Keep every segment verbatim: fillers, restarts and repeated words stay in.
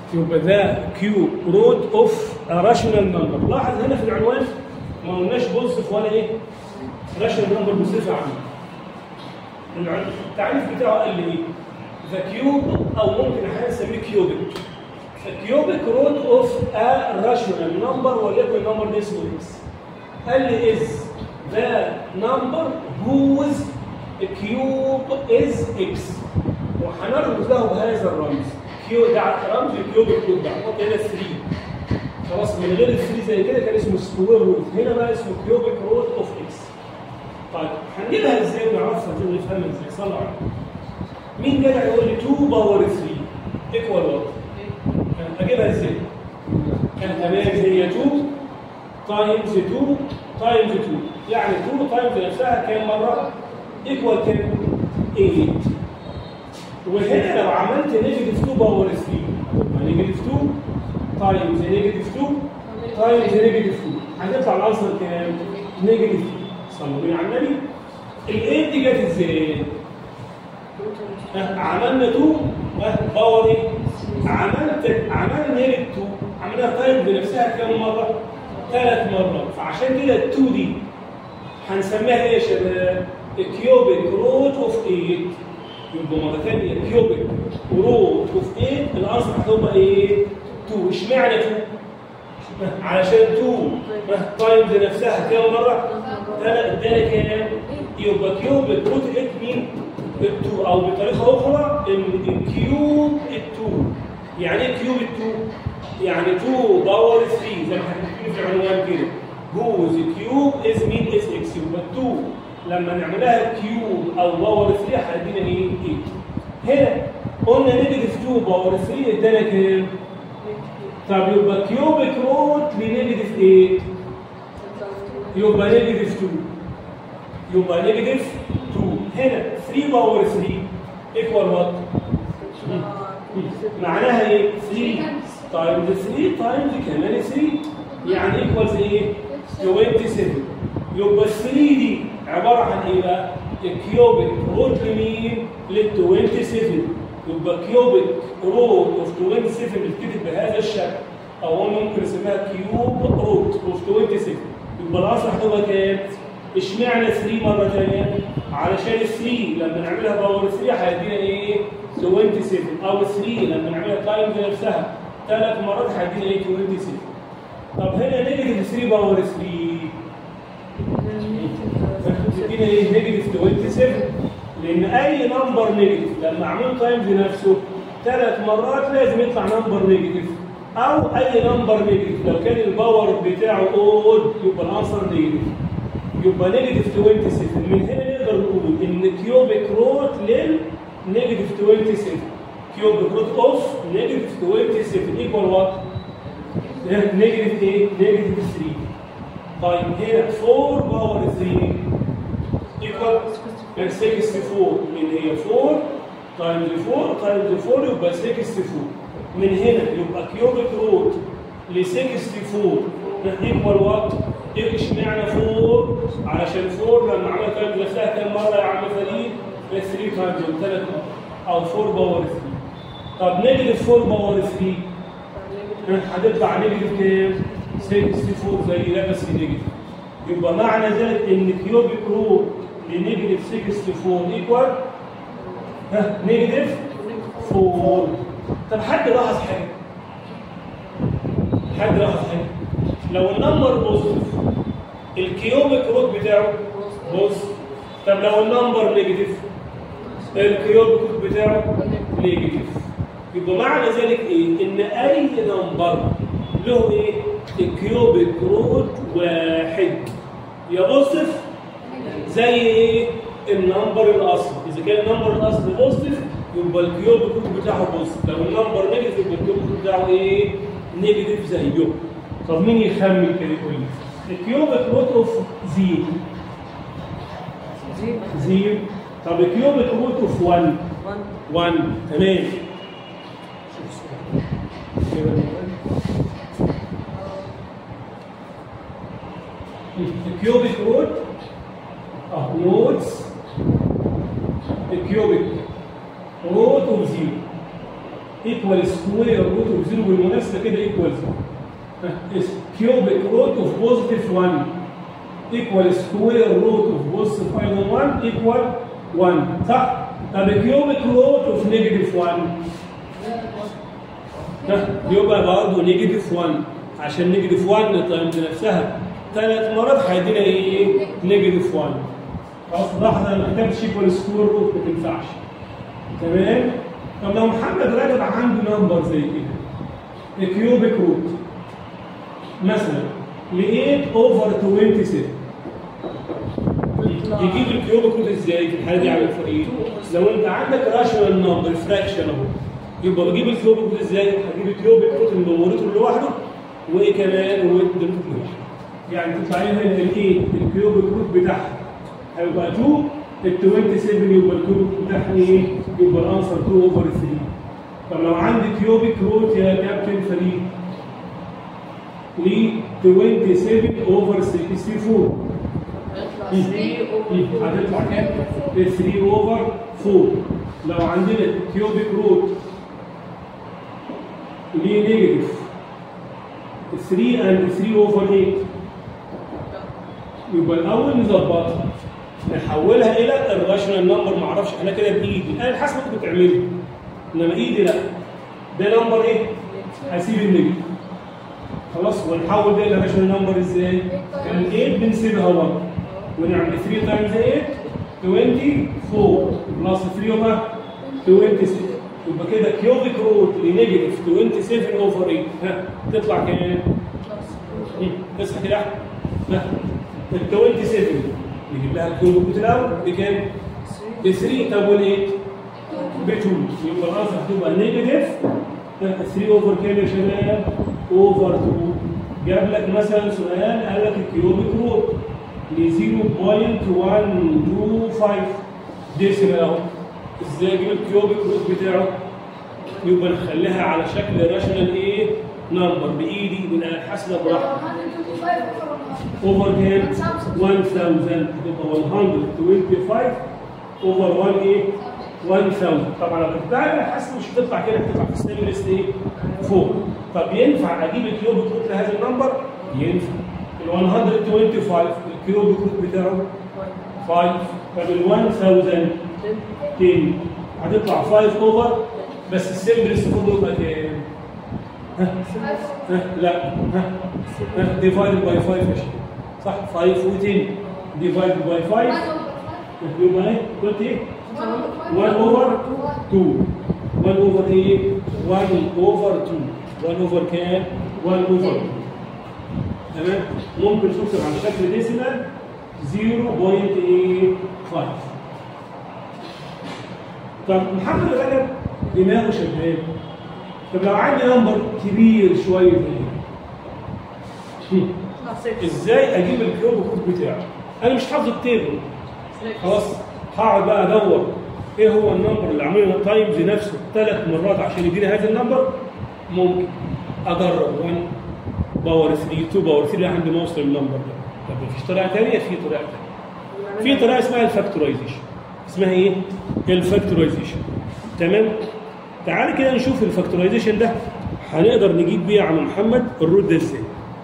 يبقى ذا كيوب روت اوف راشونال نمبر. لاحظ هنا في العنوان ما قلناش بوزيتيف ولا ايه؟ راشونال نمبر بصفه عامه. التعريف بتاعه قال لي ايه؟ ذا كيوب او ممكن احيانا نسميه كيوبيك. الكيوبيك روت اوف ا راشونال نمبر وليكن النمبر ده اسمه اكس. قال لي از ذا نمبر whose cube is x. وهنرمز له بهذا الرمز. كيو ده رمز الكيوبيك روت ده نحط هنا ثلاثة. خلاص من غير ال ثلاثة زي كده كان اسمه سكوير روت، هنا بقى اسمه كيوبيك روت اوف اكس. طيب هنجيبها ازاي ونعرفها ازاي ونفهمها ازاي؟ صلوا على مين جدع يقول لي اتنين باور ثلاثة ايكوال وات؟ اجيبها ازاي؟ كان تمام هي اتنين تايمز اتنين تايمز اتنين، يعني اتنين تايمز نفسها كام مره؟ ايكوال كام؟ تمانية. وهنا لو عملت نيجاتيف اتنين باور ثلاثة هتبقى نيجاتيف اتنين تايمز نيجاتيف اتنين تايمز نيجاتيف اتنين، هتطلع العنصر كام؟ نيجاتيف اتنين. صلوا بينا على النبي. الايه دي جت ازاي؟ عملنا اتنين باور ايه؟ عملت عملنا نيجاتيف اتنين عملنا تايم بنفسها كام مره؟ ثلاث مرات. فعشان كده ال اتنين دي هنسميها ايه يا شباب؟ الكيوبيك روت اوف ثمانية. يبقى مره ثانيه كيوبيك روت اوف ثمانية العنصر هتبقى ايه؟ اتنين. اشمعنى اتنين؟ علشان اتنين تايمز نفسها كام مره؟ ثلاث. ادانا كام؟ يبقى كيوبيك روت ثمانية مين؟ اتنين. او بطريقه اخرى ان الكيوب اتنين. يعني ايه كيوب اتنين؟ يعني اتنين باور ثلاثة زي ما هنكتب في العنوان كده. whose cube is مين؟ is x. يبقى اتنين لما نعملها كيوب او باور ثلاثة هيدينا ايه؟ ثمانية. هنا قلنا نيجاتيف اتنين باور ثلاثة ادانا كام؟ طب يبقى كيوبيك روت لنيجاتيف ثمانية يبقى نيجاتيف اتنين. يبقى نيجاتيف اتنين. هنا ثلاثة باور ثلاثة ايكوال وات؟ معناها ايه؟ ثلاثة تايمز ثلاثة تايمز كمان ثلاثة يعني ايكوالز ايه؟ سبعة وعشرين. يبقى ال ثلاثة دي عباره عن ايه بقى؟ الكيوبيك روت لمين؟ لل سبعة وعشرين. يبقى كيوبيك روت اوف سبعة وعشرين بتتكتب بهذا الشكل، او قلنا ممكن نسميها كيوب روت اوف سبعة وعشرين. يبقى العنصر هتبقى كام؟ اشمعنى ثلاثة مره ثانيه؟ علشان ال ثلاثة لما نعملها باور ثلاثة هيدينا ايه؟ سبعة وعشرين. او ثلاثة لما نعملها تايمز نفسها ثلاث مرات هيدينا ايه؟ سبعة وعشرين. طب هنا نيجاتيف ثلاثة باور ثلاثة تدينا ايه؟ نيجاتيف سبعة وعشرين. لان اي نمبر نيجاتيف لما اعمله تايمز نفسه ثلاث مرات لازم يطلع نمبر نيجاتيف، او اي نمبر نيجاتيف لو كان الباور بتاعه اود يبقى العنصر نيجاتيف. يبقى نيجاتيف سبعة وعشرين. من هنا نقدر نقول ان كيوبيك روت للنيجاتيف سبعة وعشرين. كيوبيك روت اوف نيجاتيف سبعة وعشرين ايكوال وات؟ نيجاتيف ايه؟ نيجاتيف ثلاثة. طيب هنا أربعة باور ثلاثة ايكوال ستة وستين. من هي أربعة تايمز أربعة تايمز أربعة يبقى ستة وستين. من هنا يبقى كيوبيك روت ل ستة وستين ايكوال وات؟ اشمعنى أربعة؟ علشان أربعة لما عملت تايمز نفسها كام مره يا عم فريد؟ ثلاثة تايمز ثلاث مرات او أربعة باور ثلاثة. طب نيجاتيف أربعة باور ثلاثة هتطلع نيجاتيف كام؟ ستة وستين زي ده بس نيجاتيف. يبقى معنى ذلك ان كيوبيك روت لنيجاتيف ستة وستين ايكوال ها نيجاتيف أربعة. طب حد لاحظ حاجه؟ حد لاحظ حاجه؟ لو النمبر بوزيتيف الكيوبيك روت بتاعه بوزيتيف. طب لو النمبر نيجاتيف الكيوبيك روت بتاعه نيجاتيف. يبقى معنى ذلك ايه؟ ان اي نمبر له ايه؟ الكيوبيك روت واحد يا بوزيتيف زي ايه؟ النمبر الاصلي. اذا كان النمبر الاصلي بوزيتيف يبقى الكيوبيك روت بتاعه بوزيتيف. لو النمبر نيجاتيف يبقى الكيوبيك روت بتاعه ايه؟ نيجاتيف زيه. طب مين يخمن كده يقول لي؟ الكيوبيك روت اوف زيرو زيرو. طب الكيوبيك روت اوف واحد واحد. تمام. الكيوبيك روت اه نوتس الكيوبيك روت اوف زيرو ايكوال سكوير سكوير روت اوف زيرو بالمناسبه كده ايكوال زيرو. كيوبيك روت اوف بوزيتيف واحد ايكوال سكوير روت اوف بوزيتيف ايضا واحد ايكوال واحد صح؟ طب كيوبيك روت اوف نيجاتيف واحد يبقى برضه نيجاتيف واحد، عشان نيجاتيف واحد تايمز نفسها ثلاث مرات هيدينا ايه؟ نيجاتيف واحد. خلاص لاحظ انا ما كتبتش ايكوال سكوير روت ما تنفعش. تمام؟ طب لو محمد راجل عنده نمبر زي كده كيوبيك روت مثلا ل ثمانية اوفر سبعة وعشرين يجيب الكيوبيك روت ازاي في الحاله دي على الفريق؟ لو انت عندك راشونال نمبر فراكشن اهو يبقى بجيب الكيوبيك روت ازاي؟ هجيب الكيوبيك روت النوميريتور لوحده وايه كمان والدينومينيتور لوحده. يعني تطلع لنا هنا الايه؟ الكيوبيك روت بتاعها هيبقى اتنين، ال سبعة وعشرين يبقى الكيوبيك روت بتاعها ايه؟ يبقى الانسر اتنين اوفر تلاتة. طب لو عندي كيوبيك روت يا كابتن فريق ل سبعة وعشرين اوفر ستة واربعين هتطلع كام؟ تلاتة اوفر اربعة. لو عندنا كيوبيك روت ليه نيجاتيف تلاتة اند تلاتة اوفر تمانية يبقى الاول نظبطها نحولها الى الراشونال نمبر. ما اعرفش احنا كده بايدي، انا الحسبه كنت بتعملها انما ايدي لا. ده نمبر ايه؟ هسيب النيجاتيف خلاص ونحول ده الى راشونال نمبر ازاي؟ ال ثمانية بنسيبها واحد ونعمل ثلاثة تايمز ثمانية اربعة وعشرين بلس ثلاثة اوفر ستة وعشرين يبقى كده كيوبيك روت لنيجاتيف سبعة وعشرين اوفر ثمانية ها تطلع كام؟ اصحى كده ها ال سبعة وعشرين نجيب لها الكيوبيك روت الاول بكام؟ ب ثلاثة. طب وال ثمانية؟ ب اتنين يبقى الانسر هتبقى نيجاتيف ثلاثة اوفر كام يا شباب؟ اوفر اتنين. جاب لك مثلا سؤال قال لك الكيوبيك روت ل صفر فاصلة واحد اتنين خمسة ديسيمال اهو. ازاي اجيب الكيوبيك روت بتاعه؟ يبقى نخليها على شكل راشونال ايه؟ نمبر بايدي من الحاسبه براحتي. اوفر كام؟ ألف هتبقى مية وخمسة وعشرين اوفر واحد ايه؟ ألف. طبعا لو كنت بعمل الحاسبه مش هتطلع كده، هتطلع في الستيبلست ايه؟ فوق. طب ينفع اجيب الكيوبيك روت لهذا النمبر؟ ينفع. ال مية وخمسة وعشرين الكيوبيك روت بتاعه خمسة. طب ال ألف عشرة هتطلع خمسة اوفر بس السمبلست فوق يبقى كام؟ ها؟ ها؟ لا ها؟ ها؟ ديفايدد باي خمسة يا شباب صح؟ خمسة و عشرة ديفايدد باي خمسة يبقى ايه؟ قلت ايه؟ واحد اوفر اتنين. واحد اوفر ايه؟ واحد اوفر اتنين. واحد اوفر كام؟ واحد اوفر اتنين. تمام؟ ممكن تكتب على شكل ديسيمال صفر فاصلة خمسة. طب محمد رجب دماغه شغال. طب لو عندي نمبر كبير شويه زي ازاي اجيب الكيوبيك روت بتاعه؟ انا مش حافظ التيبل خلاص هقعد بقى ادور ايه هو النمبر اللي عاملينه تايمز نفسه ثلاث مرات عشان يديني هذا النمبر. ممكن اجرب واحد باور ثلاثة اتنين باور ثلاثة لحد ما اوصل للنمبر ده. طب مفيش طريقه ثانيه؟ في طريقه ثانيه. في طريقه اسمها الفاكتورايزيشن. اسمها ايه؟ الفاكتورايزيشن. تمام؟ تعال كده نشوف الفاكتورايزيشن ده هنقدر نجيب بيه يا عم محمد الروت ده ازاي.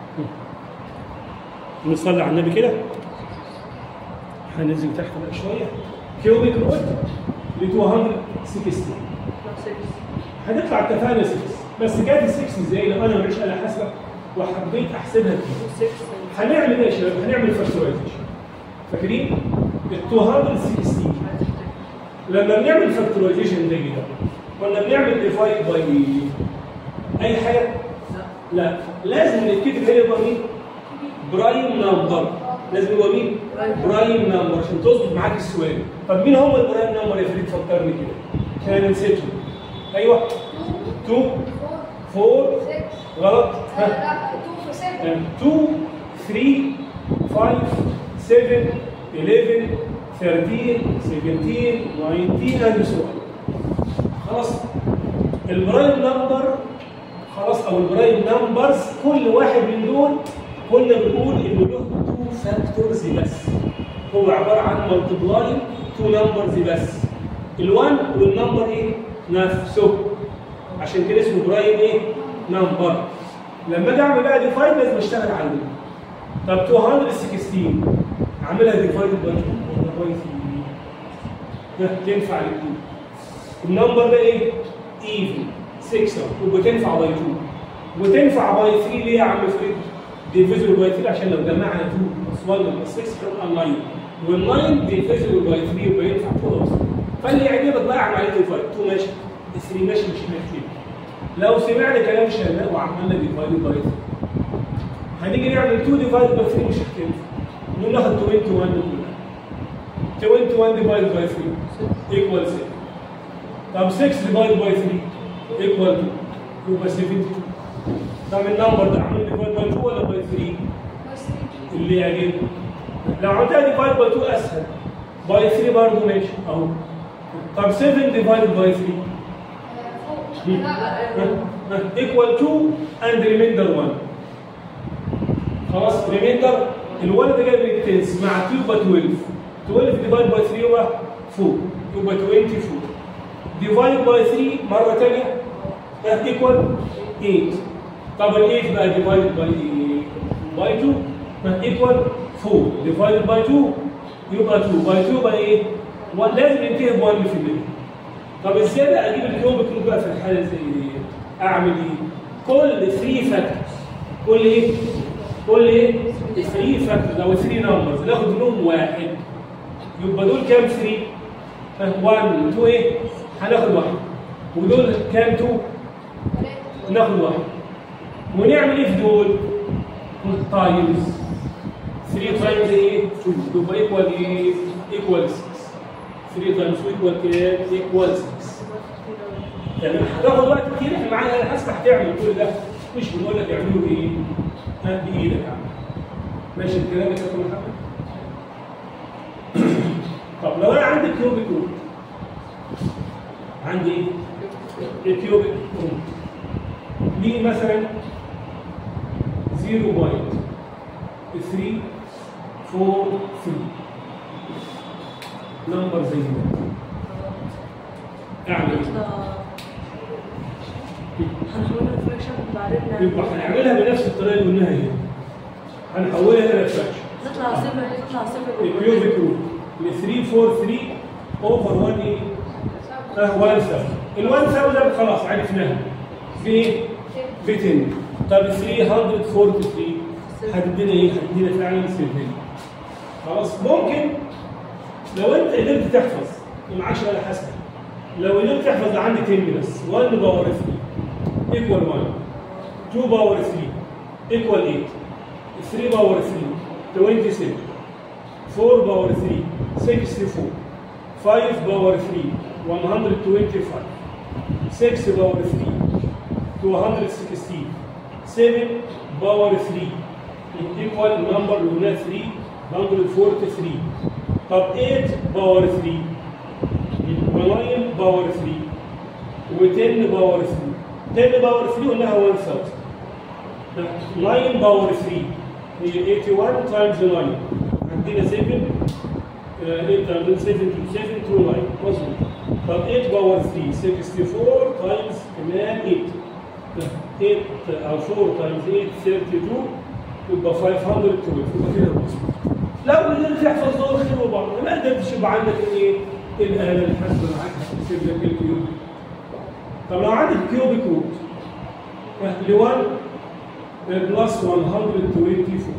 نصلي على النبي كده. هننزل تحت بقى شويه. كيوبيك روت ل مئتين وستين هتطلع اتفقنا ستة بس جت ستة ازاي؟ لو انا معيش آلة حاسبه وحبيت احسبها كده هنعمل ايه يا شباب؟ هنعمل فاكتورايزيشن. فاكرين؟ ال مئتين وستين لما بنعمل فاكتورايزيشن زي كده كنا بنعمل ديفايد باي اي حاجه؟ لا لازم نتكتب هنا يبقى مين؟ برايم نمبر. لازم يبقى مين؟ برايم نمبر عشان تظبط معاك السؤال. طب مين هم البرايم نمبر يا فريد؟ فكرني كده. انا نسيتهم. ايوه اتنين أربعة غلط ها اتنين ثلاثة خمسة سبعة حداشر تلاتاشر سبعتاشر تسعتاشر and so on. خلاص البرايم نمبر خلاص او البرايم نمبرز كل واحد من دول كنا بنقول انه له تو فاكتورز بس. هو عباره عن ملتبلاين تو نمبرز بس. ال1 والنمبر ايه؟ نفسه. عشان كده اسمه برايم ايه؟ نمبر. لما اجي اعمل بقى ديفايد لازم اشتغل عليه. طب مئتين وستاشر اعملها ديفايد باي باي ثري تنفع الاثنين. النمبر ده ايه؟ ايفن ستة وبتنفع باي اتنين وتنفع باي ثري. ليه يا عم فريد؟ ديفيزبل باي ثري عشان لو جمعنا اتنين بلس واحد بلس ستة تبقى تسعة، وال9 ديفيزبل باي ثري يبقى ينفع اتنين بلس. فاللي يعجبك بقى اعمل عليه ديفايد. اتنين ماشي، ثري ماشي، مش محتاج. لو سمعنا كلام شباب وعملنا ديفايد باي ثري هنيجي نعمل اتنين ديفايد باي ثري مش هتنفع. نقول ناخد واحد وعشرين كلها. واحد وعشرين ديفايد باي ثري ايكوال ستة. طب ستة ديفايد باي ثري ايكوال اتنين يبقى سبعين. طب النمبر ده اعمل ديفايد باي اتنين ولا باي ثري؟ اللي يعجبك. لو عملتها ديفايد باي اتنين اسهل. باي ثري برضه ماشي اهو. طب سبعة ديفايد باي ثري equal two and remainder one. خلاص remainder الواحد ده جاي من التنس مع اتنين يبقى اتناشر. اتناشر ديفايد باي ثري يبقى اربعة يبقى اربعة وعشرين. ديفايد باي ثري مره ثانيه equal تمانية. طب ال ثمانية بقى ديفايد باي باي اتنين equal اربعة. ديفايد باي اتنين يبقى اتنين باي اتنين يبقى ايه؟ لازم ينتهي ب واحد في المية. طب ازاي بقى اجيب الكيوبيك روت بقى في الحاله زي دي؟ اعمل ايه؟ كل ثري فاكتورز كل ايه؟ كل ايه؟ ثري فاكتورز او ثري نمبرز ناخد منهم واحد. يبقى دول كام ثري؟ واحد اتنين ايه؟ هناخد واحد. ودول كام اتنين؟ ناخد واحد. ونعمل ايه في دول؟ تايمز ثري تايمز ايه؟ اتنين يبقى ايكوال ايه؟ ايكوال ستة. ثري تايمز ايكوال كام؟ ايكوال ستة. يعني هتاخد وقت كتير احنا معانا انا حاسس هتعمل كل ده مش بنقول لك اعمله بايه؟ ها بايدك يا عم. ماشي الكلام يا كابتن محمد؟ طب لو انا عندي كيوبيك روت عندي ايه؟ كيوبيك روت ليه مثلا صفر فاصلة ثري فور ثري نمبر زي ده اعمل ايه؟ هنحولها لفراكشن بعدين يبقى هنعملها بنفس الطريقه اللي قلناها هنا. هنحولها الى فراكشن. تطلع صفر تطلع صفر الكيوبيك روت ل ثري فور ثري اوفر واحد ايه؟ اه واحد سبعة. ال واحد سبعة ده خلاص عرفناها. بايه؟ ب عشرة. طب ثري فور ثري هتدينا ايه؟ هتدينا فعلا سبعة. خلاص ممكن لو انت قدرت تحفظ ومعكش ولا حسنه. لو قدرت تحفظ عندي عشرة بس واحد باور ثري ايكوال واحد. اتنين باور ثري ايكوال تمانية. ثري باور ثري سبعة وعشرين. اربعة باور ثري ستة واربعين. خمسة باور ثري مية وخمسة وعشرين. ستة باور ثري ميتين وستاشر. سبعة باور ثري ايكوال نمبر اللي هنا ثري مية واربعة واربعين. طب تمانية باور ثري و9 باور ثري و10 باور ثري. عشرة باور ثري قلناها ألف. تسعة باور ثري هي ثمانية وثمانين تايمز تسعة عندنا سبعة. ثمانية تايمز سبعة سبعة تسعة مظبوط. طب ثمانية باور ثري اربعة وستين تايمز كمان ثمانية. ثمانية او أربعة تايمز ثمانية اتنين وثلاثين يبقى خمسمية واثناشر يبقى كده مظبوط. لو قدرت تحفظ دول خير وبعض، ما قدرتش يبقى عندك ايه؟ الآلة الحاسبة معاك هتحسب لك الكيوبيك. طب لو عندك كيوبيك روت ل واحد بلس مية واربعة وعشرين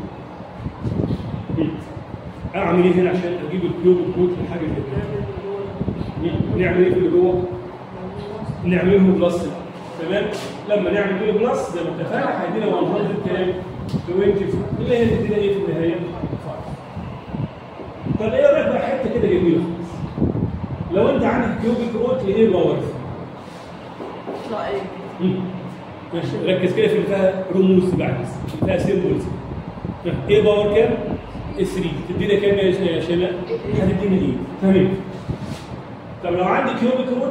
اعمل ايه هنا عشان اجيب الكيوبيك روت لحاجه زي كده؟ نعمل ايه في اللي جوه؟ نعمله بلس. تمام؟ لما نعمل كده بلس زي ما اتفقنا هيدينا مية كام؟ خمسة وعشرين اللي هي هتدينا ايه في النهايه؟ خمسة. طب ايه رايك بقى حته كده جميله خالص؟ لو انت عندك كيوبيك روت لايه باور؟ تطلع ايه؟ ماشي ركز كده في اللي فيها رموز بعد فيها سيمبلز. ايه باور كام؟ ثري تدينا كام يا شباب؟ هتدينا ايه؟ تمام. طب لو عندي كيوبيك روت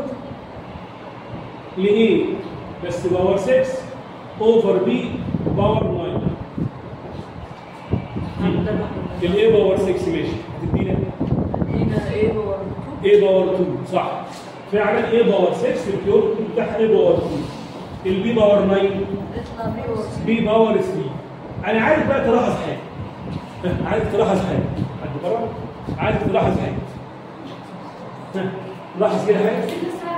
لايه؟ بس باور ستة اوفر بي باور تسعة. الايه باور ستة ماشي هتدينا هنا ايه باور ايه باور اتنين صح. فعلا ايه باور ستة في الكيوبيك بتاعها ايه باور اتنين. البي باور تسعة يطلع بي اور بي باور ثلاثة. انا عايز بقى تلاحظ حاجه، عايز تلاحظ حاجه حد بره، عايز تلاحظ حاجه. ها، لاحظ كده حاجه.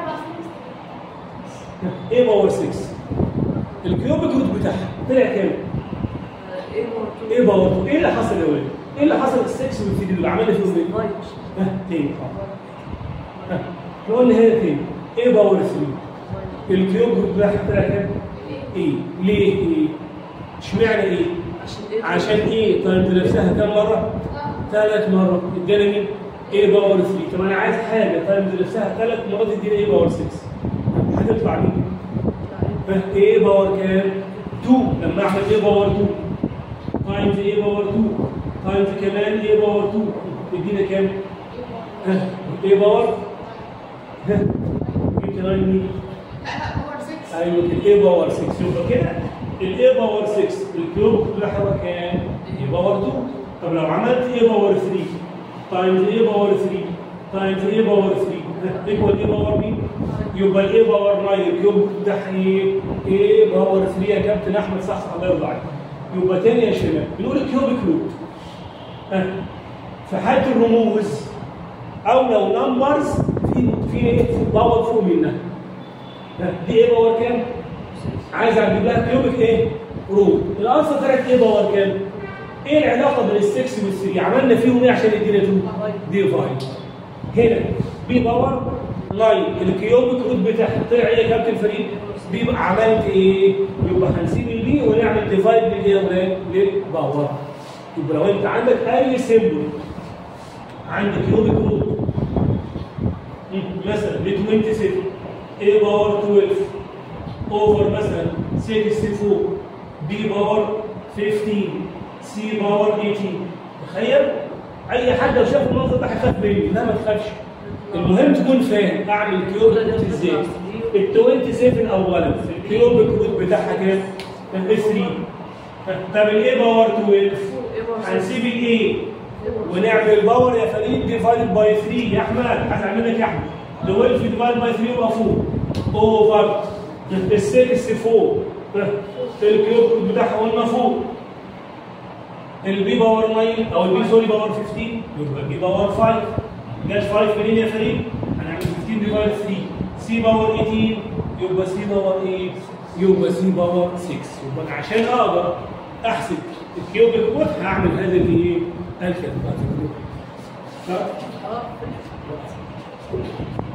ايه باور ستة الكيوبيك روت بتاعها طلع كام؟ ايه اور ايه باور اتنين. ايه اللي حصل يا ولاد؟ ايه اللي حصل السكس والثري اللي عملنا فيهم ايه؟ فايف ها تاني ها احنا قلنا هنا تاني ايه باور ثلاثة الكيوبيك روت بتاعها طلع كام؟ ايه ليه ايه؟ اشمعنى ايه؟ عشان ايه عشان ايه تايمز نفسها كام مره؟ ثلاث مرات. ادانا مين؟ ايه باور ثلاثة. طب انا عايز حاجه تايمز نفسها ثلاث مرات ادينا ايه باور ستة. هتطلع مين؟ ايه باور كام؟ اتنين. لما اعمل ايه باور اتنين تايمز ايه باور اتنين تايمز كمان ايه باور اتنين تدينا كام؟ ها ايه باور؟ ها جبت تسعة مين؟ ايوه الايه باور ستة. يبقى كده الايه باور ستة الكيوب بتاعها كام؟ ايه باور اتنين. طب لو عملت ايه باور ثلاثة تايمز ايه باور ثلاثة تايمز ايه باور ثلاثة ايكوال ايه باور مين؟ يبقى الايه باور تسعة الكيوب بتاعها ايه؟ ايه باور ثلاثة يا كابتن احمد صح صح الله يرضى عليك. يبقى تاني يا شباب بنقول الكيوبيك روت ها في حاله الرموز او لو نمبرز في في ايه؟ باور فوق منها. ها دي ايه باور كام؟ عايز اجيب لها كيوبيك ايه؟ روت. الانسر طلعت ايه باور كام؟ ايه العلاقه بين السكس والثري؟ عملنا فيهم ايه عشان يدينا اتنين؟ ديفايد. هنا بي باور تسعة الكيوبيك روت بتاعها طلع ايه يا كابتن فريد؟ بيبقى عملت ايه؟ يبقى هنسيب البي ونعمل ديفايد للايه؟ للباور. يبقى لو انت عندك اي سيمبل عندك كيوبيك روت مثلا ب سبعة وعشرين اي باور اتناشر اوفر مثلا ستة وستين بي باور خمستاشر سي باور تمنتاشر. تخيل اي حد لو شاف المنظر ده هيخاف مني. لا ما تخافش، المهم تكون فاهم اعمل كيوبيك روت ازاي. ال سبعة وعشرين اولا الكيوبيك روت بتاعها كام؟ ثلاثة. طب الايه باور اتناشر هنسيب الايه ونعمل باور يا فريد ديفايد باي ثلاثة. يا احمد هزعل منك يا احمد. اتناشر ديفايد باي ثلاثة يبقى فوق اوفر ال ستة فوق الكيوبيك روت بتاعها قلنا فوق. البي باور تسعة او البي سوري باور خمستاشر يبقى البي باور خمسة. جت خمسة منين يا فريد؟ هنعمل خمستاشر ديفايد ثلاثة. سي باور تمنتاشر يبقى سي باور ايه؟ يبقى سي باور ستة. يبقى عشان اقدر احسب الكيوبيك روت هعمل هذا الايه؟ الكلام. اه